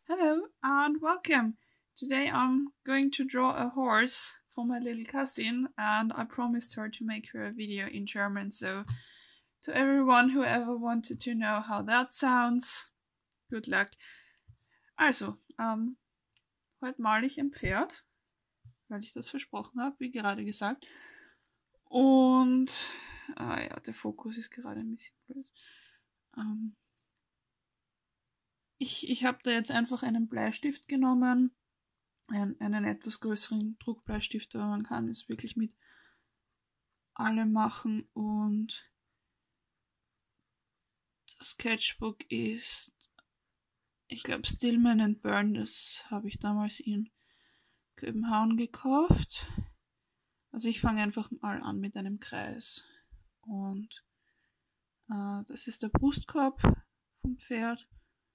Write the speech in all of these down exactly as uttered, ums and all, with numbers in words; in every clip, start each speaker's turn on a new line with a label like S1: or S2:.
S1: Hello and welcome. Today I'm going to draw a horse for my little cousin and I promised her to make her a video in German. So to everyone who ever wanted to know how that sounds, good luck. Also, ähm, heute male ich ein Pferd, weil ich das versprochen habe, wie gerade gesagt. Und, ah ja, der Fokus ist gerade ein bisschen blöd. Ähm, ich ich habe da jetzt einfach einen Bleistift genommen, einen, einen etwas größeren Druckbleistift, aber man kann es wirklich mit allem machen. Und das Sketchbook ist, ich glaube, Stillman and Burn, das habe ich damals in Kopenhagen gekauft. Also ich fange einfach mal an mit einem Kreis. Und äh, das ist der Brustkorb vom Pferd.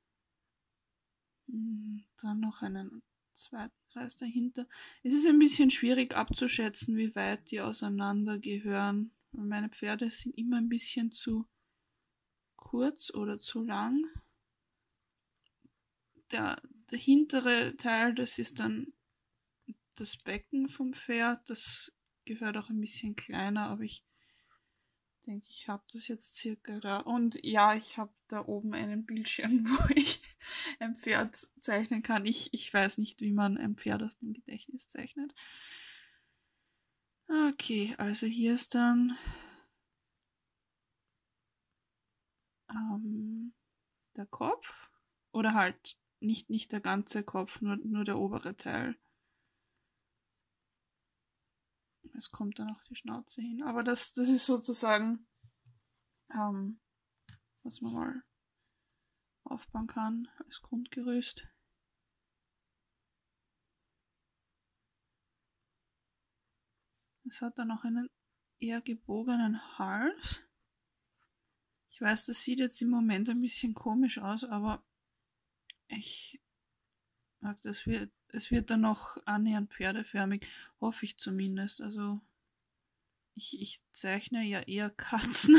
S1: Dann noch einen zweiten Kreis dahinter. Es ist ein bisschen schwierig abzuschätzen, wie weit die auseinander gehören. Meine Pferde sind immer ein bisschen zu kurz oder zu lang. Der, der hintere Teil, das ist dann das Becken vom Pferd. Das gehört auch ein bisschen kleiner, aber ich denke, ich habe das jetzt circa da. Und ja, ich habe da oben einen Bildschirm, wo ich ein Pferd zeichnen kann. Ich, ich weiß nicht, wie man ein Pferd aus dem Gedächtnis zeichnet. Okay, also hier ist dann ähm, der Kopf. Oder halt nicht, nicht der ganze Kopf, nur, nur der obere Teil. Es kommt dann auch die Schnauze hin. Aber das, das ist sozusagen, ähm, was man mal aufbauen kann als Grundgerüst. Es hat dann auch einen eher gebogenen Hals. Ich weiß, das sieht jetzt im Moment ein bisschen komisch aus, aber ich das wird, es wird dann noch annähernd pferdeförmig, hoffe ich zumindest. Also ich, ich zeichne ja eher Katzen.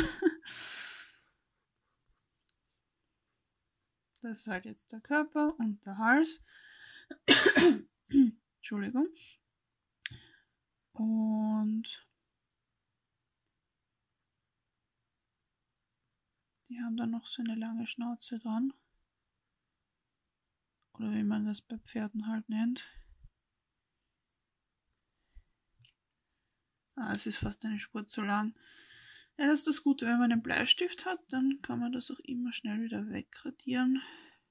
S1: Das ist halt jetzt der Körper und der Hals. Entschuldigung. Und die haben dann noch so eine lange Schnauze dran. Oder wie man das bei Pferden halt nennt. Ah, es ist fast eine Spur zu lang. Ja, das ist das Gute, wenn man einen Bleistift hat, dann kann man das auch immer schnell wieder wegradieren.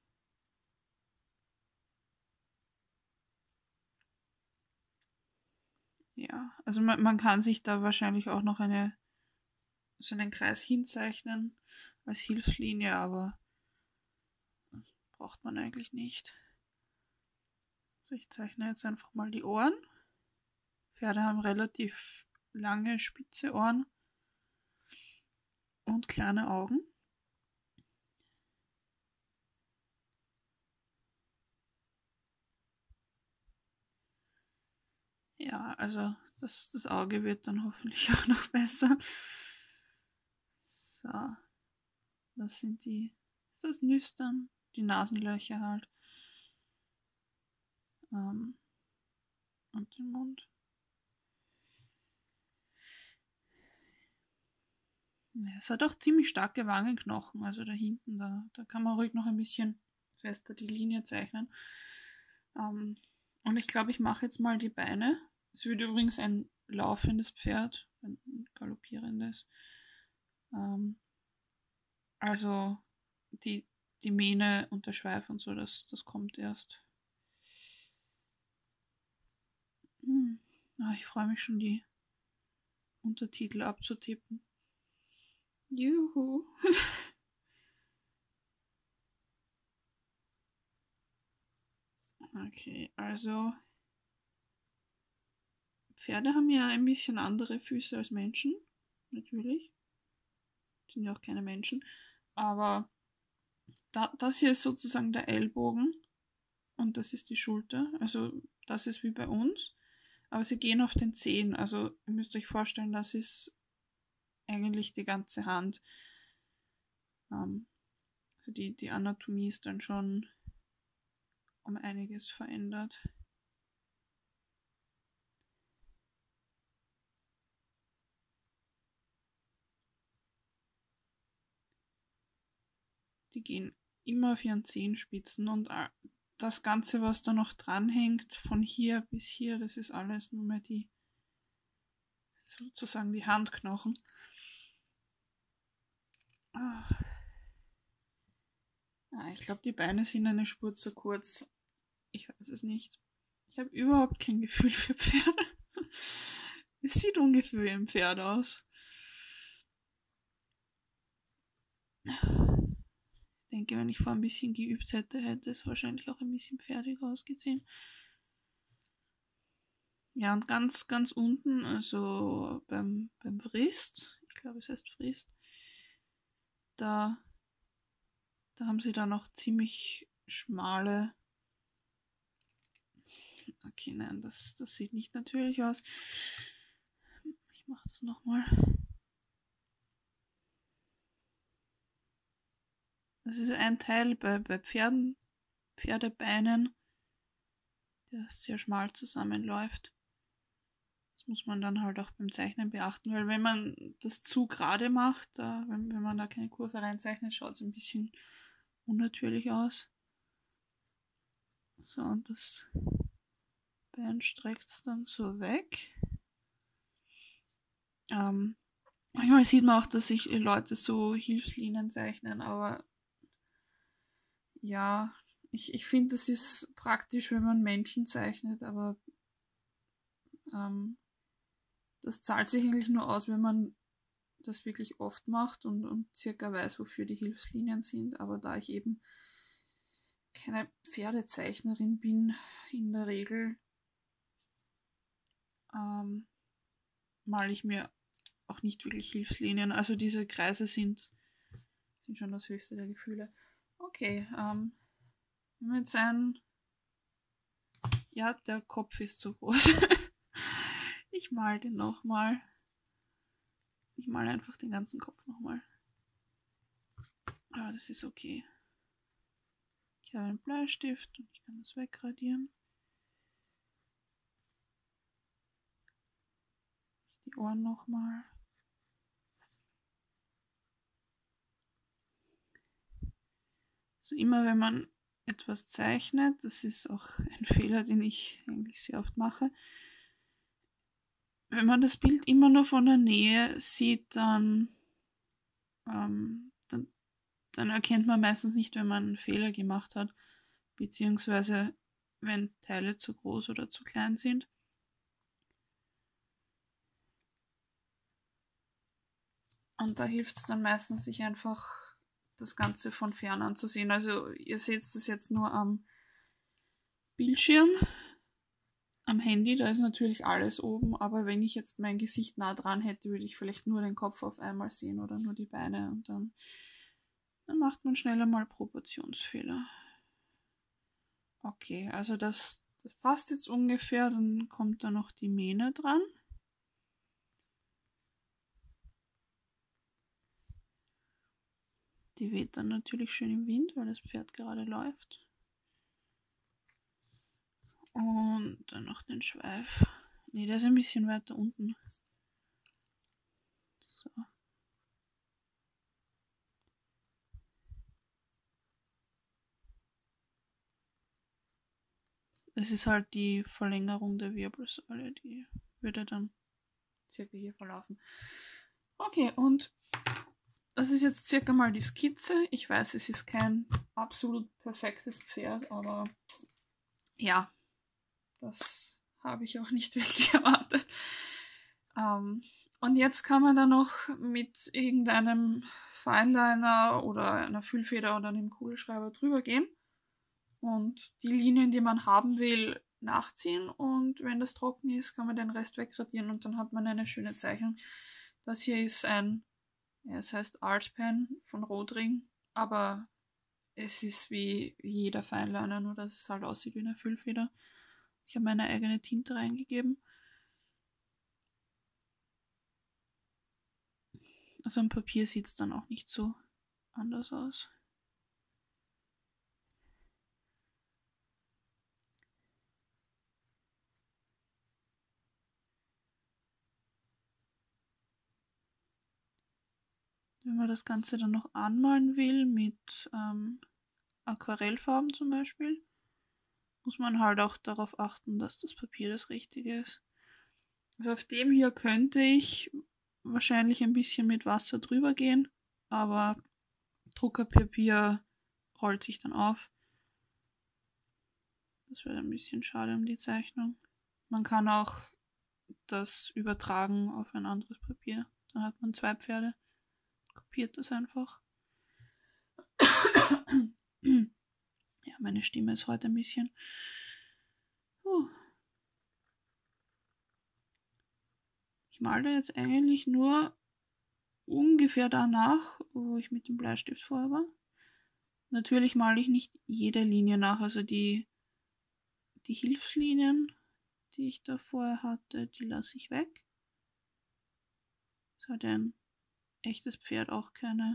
S1: Ja, also man, man kann sich da wahrscheinlich auch noch eine, so einen Kreis hinzeichnen als Hilfslinie, aber braucht man eigentlich nicht. Also ich zeichne jetzt einfach mal die Ohren. Pferde haben relativ lange, spitze Ohren und kleine Augen. Ja, also das, das Auge wird dann hoffentlich auch noch besser. So, das sind die, ist das Nüstern? Die Nasenlöcher halt. Ähm, und den Mund. Ja, es hat auch ziemlich starke Wangenknochen, also da hinten, da, da kann man ruhig noch ein bisschen fester die Linie zeichnen. Ähm, und ich glaube, ich mache jetzt mal die Beine. Es wird übrigens ein laufendes Pferd, ein galoppierendes. Ähm, also die, die Mähne und der Schweif und so, das, das kommt erst. Hm. Ah, ich freue mich schon, die Untertitel abzutippen. Juhu. Okay, also Pferde haben ja ein bisschen andere Füße als Menschen, natürlich. Sind ja auch keine Menschen. Aber da, das hier ist sozusagen der Ellbogen und das ist die Schulter. Also das ist wie bei uns. Aber sie gehen auf den Zehen. Also ihr müsst euch vorstellen, das ist eigentlich die ganze Hand. Ähm, also die, die Anatomie ist dann schon um einiges verändert. Die gehen immer auf ihren Zehenspitzen und das Ganze, was da noch dranhängt, von hier bis hier, das ist alles nur mehr die, sozusagen die Handknochen. Ah, ich glaube, die Beine sind eine Spur zu kurz. Ich weiß es nicht. Ich habe überhaupt kein Gefühl für Pferde. Es sieht ungefähr wie ein Pferd aus. Ich denke, wenn ich vor ein bisschen geübt hätte, hätte es wahrscheinlich auch ein bisschen pferdig ausgesehen. Ja, und ganz, ganz unten, also beim, beim Vrist, ich glaube es heißt Vrist, da, da haben sie dann noch ziemlich schmale. Okay, nein, das, das sieht nicht natürlich aus. Ich mache das nochmal. Das ist ein Teil bei, bei Pferden, Pferdebeinen, der sehr schmal zusammenläuft. Das muss man dann halt auch beim Zeichnen beachten, weil wenn man das zu gerade macht, da, wenn, wenn man da keine Kurve reinzeichnet, schaut es ein bisschen unnatürlich aus. So, und das Bein streckt es dann so weg. Ähm, manchmal sieht man auch, dass sich Leute so Hilfslinien zeichnen, aber ja, ich, ich finde, das ist praktisch, wenn man Menschen zeichnet, aber ähm, das zahlt sich eigentlich nur aus, wenn man das wirklich oft macht und, und circa weiß, wofür die Hilfslinien sind. Aber da ich eben keine Pferdezeichnerin bin, in der Regel ähm, male ich mir auch nicht wirklich Hilfslinien. Also diese Kreise sind, sind schon das höchste der Gefühle. Okay, ähm, wenn wir jetzt ein... Ja, der Kopf ist zu groß. Ich mal den nochmal. Ich male einfach den ganzen Kopf nochmal. Aber das ist okay. Ich habe einen Bleistift und ich kann das wegradieren. Die Ohren nochmal. So immer wenn man etwas zeichnet, das ist auch ein Fehler, den ich eigentlich sehr oft mache. Wenn man das Bild immer nur von der Nähe sieht, dann, ähm, dann, dann erkennt man meistens nicht, wenn man einen Fehler gemacht hat, beziehungsweise wenn Teile zu groß oder zu klein sind. Und da hilft es dann meistens, sich einfach das Ganze von fern anzusehen. Also ihr seht das jetzt nur am Bildschirm, am Handy, da ist natürlich alles oben, aber wenn ich jetzt mein Gesicht nah dran hätte, würde ich vielleicht nur den Kopf auf einmal sehen oder nur die Beine und dann, dann macht man schneller mal Proportionsfehler. Okay, also das, das passt jetzt ungefähr, dann kommt da noch die Mähne dran. Die weht dann natürlich schön im Wind, weil das Pferd gerade läuft. Und dann noch den Schweif. Ne, der ist ein bisschen weiter unten. So. Es ist halt die Verlängerung der Wirbelsäule, die würde dann circa hier verlaufen. Okay, und das ist jetzt circa mal die Skizze. Ich weiß, es ist kein absolut perfektes Pferd, aber ja, das habe ich auch nicht wirklich erwartet. Ähm, und jetzt kann man dann noch mit irgendeinem Fineliner oder einer Füllfeder oder einem Kugelschreiber drüber gehen und die Linien, die man haben will, nachziehen, und wenn das trocken ist, kann man den Rest wegradieren und dann hat man eine schöne Zeichnung. Das hier ist ein, ja, es heißt Art Pen von Rotring, aber es ist wie jeder Fineliner, nur dass es halt aussieht wie eine Füllfeder. Ich habe meine eigene Tinte reingegeben. Also am Papier sieht es dann auch nicht so anders aus. Wenn man das Ganze dann noch anmalen will mit ähm, Aquarellfarben zum Beispiel, muss man halt auch darauf achten, dass das Papier das richtige ist. Also auf dem hier könnte ich wahrscheinlich ein bisschen mit Wasser drüber gehen, aber Druckerpapier rollt sich dann auf. Das wäre ein bisschen schade um die Zeichnung. Man kann auch das übertragen auf ein anderes Papier. Dann hat man zwei Pferde. Kopiert das einfach. Ja, meine Stimme ist heute ein bisschen... Uh. Ich male jetzt eigentlich nur ungefähr danach, wo ich mit dem Bleistift vorher war. Natürlich male ich nicht jede Linie nach, also die, die Hilfslinien, die ich da vorher hatte, die lasse ich weg. Es hat ein echtes Pferd auch keine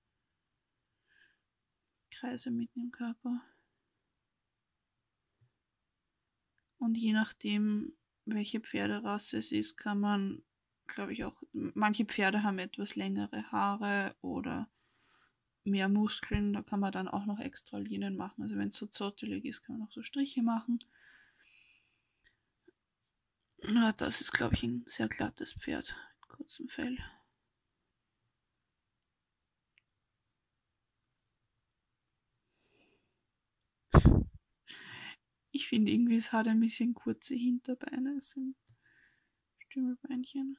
S1: Kreise mitten im Körper. Und je nachdem, welche Pferderasse es ist, kann man, glaube ich, auch, manche Pferde haben etwas längere Haare oder mehr Muskeln, da kann man dann auch noch extra Linien machen. Also wenn es so zottelig ist, kann man auch so Striche machen. Na, das ist, glaube ich, ein sehr glattes Pferd mit kurzem Fell. Ich finde irgendwie, es hat ein bisschen kurze Hinterbeine, es sind Stümmelbeinchen.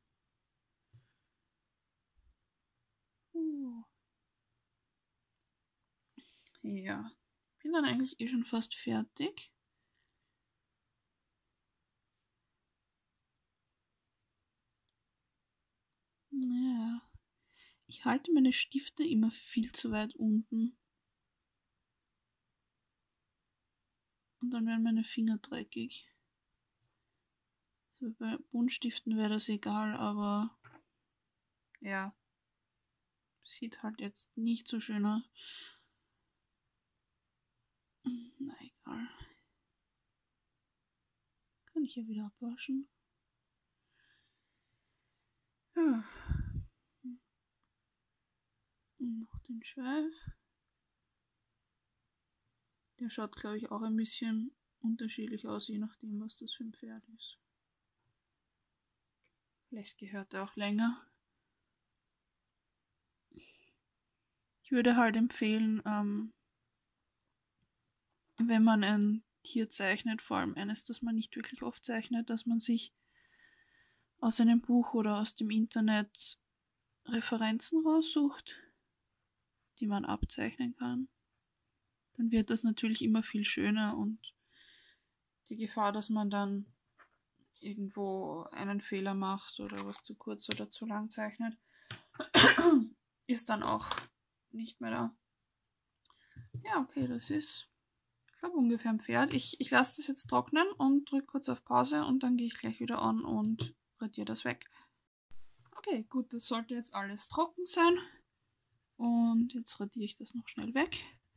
S1: Uh. Ja, bin dann eigentlich eh schon fast fertig. Ja, ich halte meine Stifte immer viel zu weit unten. Und dann werden meine Finger dreckig. So, bei Buntstiften wäre das egal, aber ja, sieht halt jetzt nicht so schön aus. Na egal. Kann ich ja wieder abwaschen. Ja. Und noch den Schweif. Der schaut, glaube ich, auch ein bisschen unterschiedlich aus, je nachdem, was das für ein Pferd ist. Vielleicht gehört er auch länger. Ich würde halt empfehlen, ähm, wenn man ein Tier zeichnet, vor allem eines, das man nicht wirklich oft zeichnet, dass man sich aus einem Buch oder aus dem Internet Referenzen raussucht, die man abzeichnen kann. Dann wird das natürlich immer viel schöner und die Gefahr, dass man dann irgendwo einen Fehler macht oder was zu kurz oder zu lang zeichnet, ist dann auch nicht mehr da. Ja, okay, das ist, ich glaube, ungefähr ein Pferd. Ich, ich lasse das jetzt trocknen und drücke kurz auf Pause und dann gehe ich gleich wieder an und radiere das weg. Okay, gut, das sollte jetzt alles trocken sein. Und jetzt radiere ich das noch schnell weg.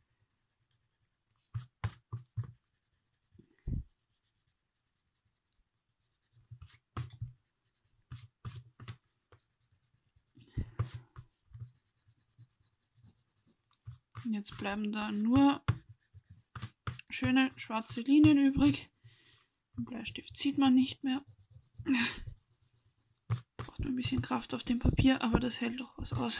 S1: Und jetzt bleiben da nur schöne schwarze Linien übrig. Den Bleistift sieht man nicht mehr. Braucht nur ein bisschen Kraft auf dem Papier, aber das hält doch was aus.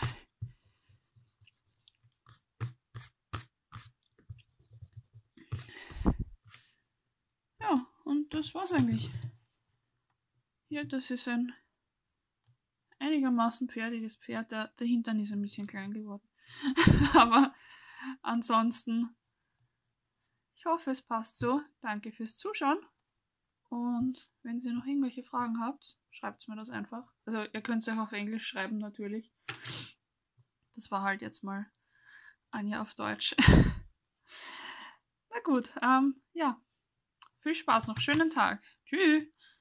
S1: Ja, und das war's eigentlich. Hier, das ist ein einigermaßen pferdiges Pferd. Der, der Hintern ist ein bisschen klein geworden. Aber ansonsten, ich hoffe, es passt so. Danke fürs Zuschauen. Und wenn ihr noch irgendwelche Fragen habt, schreibt mir das einfach. Also ihr könnt es auch auf Englisch schreiben natürlich. Das war halt jetzt mal ein Jahr auf Deutsch. Na gut, ähm, ja. Viel Spaß noch. Schönen Tag. Tschüss.